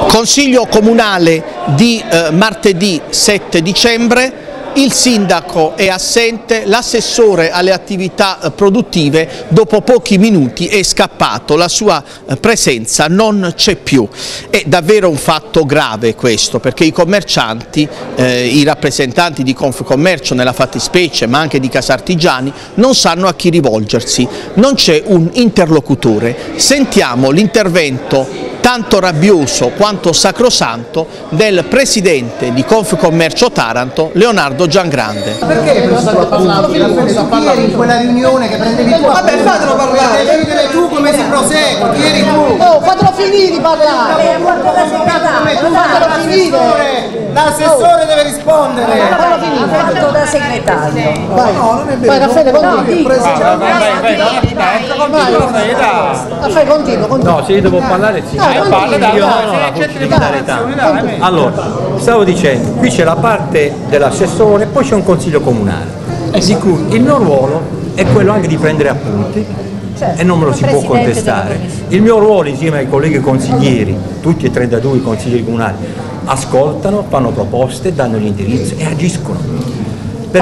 Consiglio comunale di martedì 7 dicembre, il sindaco è assente, l'assessore alle attività produttive dopo pochi minuti è scappato, la sua presenza non c'è più. È davvero un fatto grave questo, perché i commercianti, i rappresentanti di Confcommercio nella fattispecie, ma anche di Casartigiani, non sanno a chi rivolgersi, non c'è un interlocutore. Sentiamo l'intervento tanto rabbioso quanto sacrosanto del presidente di Confcommercio Taranto, Leonardo Giangrande. Perché non state parlando? Ieri in quella riunione che prendevi tu. Vabbè, fatelo parlare. Devi vedere tu come si prosegue. Ieri tu. Oh, fatelo finire di parlare. Fatelo finire. L'assessore deve rispondere. Fatelo finire. Fatto da segretario. Vai. No, non è vero. Vai, Raffaele, continua. Vai, continua. No, se io devo parlare sì. Allora, stavo dicendo, qui c'è la parte dell'assessore, poi c'è un consiglio comunale, di cui il mio ruolo è quello anche di prendere appunti, e non me lo si può contestare. Il mio ruolo insieme ai colleghi consiglieri, tutti e 32 i consiglieri comunali, ascoltano, fanno proposte, danno l'indirizzo e agiscono. Per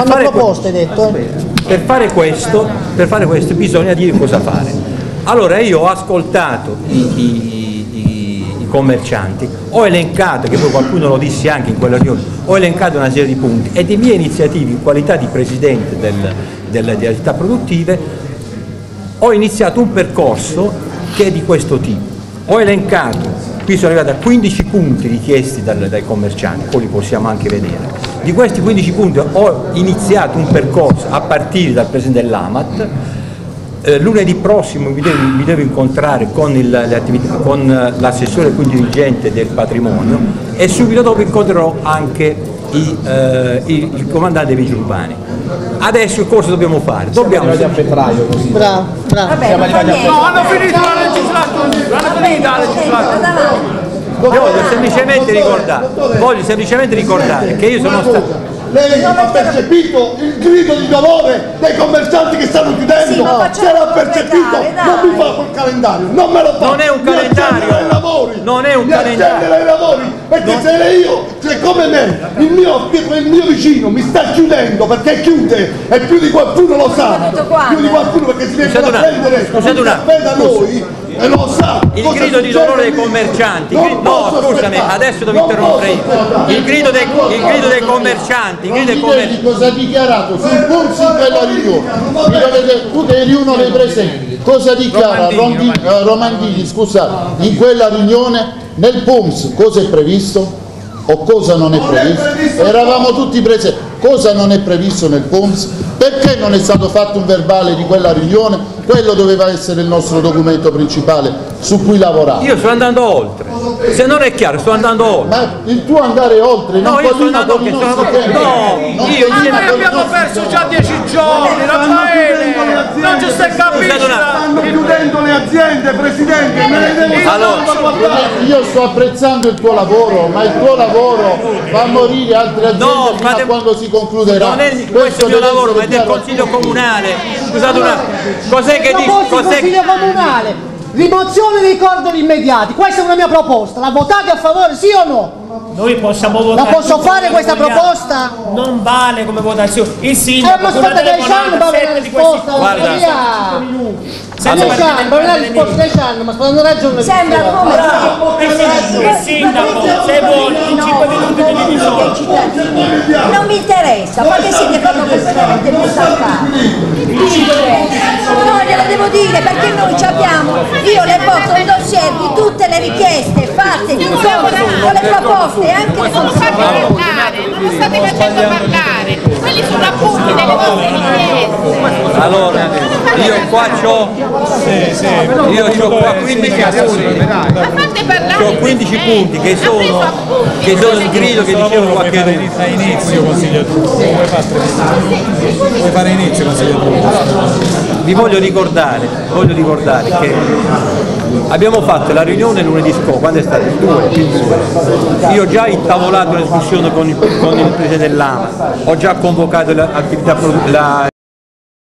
fare questo bisogna dire cosa fare. Allora io ho ascoltato i commercianti, ho elencato, che poi qualcuno lo disse anche in quella riunione, ho elencato una serie di punti e di mie iniziative in qualità di presidente delle attività produttive ho iniziato un percorso che è di questo tipo. Ho elencato, qui sono arrivato a 15 punti richiesti dai commercianti, poi li possiamo anche vedere. Di questi 15 punti ho iniziato un percorso a partire dal presidente dell'AMAT. Lunedì prossimo mi devo incontrare con l'assessore e quindi dirigente del patrimonio e subito dopo incontrerò anche il comandante dei vigili urbani. Adesso cosa dobbiamo fare? Dobbiamo a febbraio così. Bravo. Vabbè, no, hanno finito la legislatura. Voglio semplicemente ricordare che io sono stato. Lei ha percepito il grido di dolore dei commercianti che stanno chiudendo? Sì, se l'ha percepito, non mi fa quel calendario, non me lo fa. Non è un calendario, non è un calendario. Ai lavori, perché se come me, il mio vicino mi sta chiudendo perché chiude e più di qualcuno lo sa, più di qualcuno perché si viene a prendere un caffè da noi. E lo sa, il grido di dolore dei commercianti, no scusami, adesso devo interrompere io. Il grido dei commercianti, cosa ha dichiarato sul PUMS in quella riunione? Tu eri uno dei presenti, cosa dichiara Romandini, scusate, in quella riunione nel PUMS cosa è previsto? O cosa non è previsto? Eravamo tutti presenti, cosa non è previsto nel PUMS? Perché non è stato fatto un verbale di quella riunione? Quello doveva essere il nostro documento principale su cui lavorare. Io sto andando oltre, se non è chiaro sto andando oltre. Ma il tuo andare oltre non collina con i nostri tempi. Abbiamo perso già 10 giorni, Raffaele, non ci stai capendo. Stanno chiudendo le aziende, Presidente, me ne devo io sto apprezzando il tuo lavoro, ma il tuo lavoro fa morire altre aziende fino a quando si concluderà. Non è questo il mio lavoro, ma è del Consiglio Comunale. Scusate una, cos'è che dico? Consiglio Comunale, rimozione dei cordoli immediati, questa è una mia proposta, la votate a favore, sì o no? Noi possiamo votare. La posso fare questa proposta? Non vale come votazione. Il sindaco ma aspetta 10 anni per avere la risposta. Guarda. 10 anni per avere la risposta, 10 anni, ma hanno ragione. Sembra come il sindaco, se vuole, in 5 minuti di divisione. non mi interessa, ma che siete proprio completamente disattenti. No, glielo devo dire perché noi abbiamo, io le porto un dossier di tutte le richieste fatte di incontro con le proposte anche le non lo fate parlare, non lo state facendo parlare, quelli sono appunti delle vostre richieste. Allora, io qua c'ho 15 punti. C'ho 15 punti che sono il grido che dicevano qualche a inizio consiglio vuoi fare inizio consiglio. Vi voglio ricordare che abbiamo fatto la riunione lunedì scorso, quando è stato il 2. Io ho già intavolato la discussione con il presidente dell'AMA, ho già convocato l'attività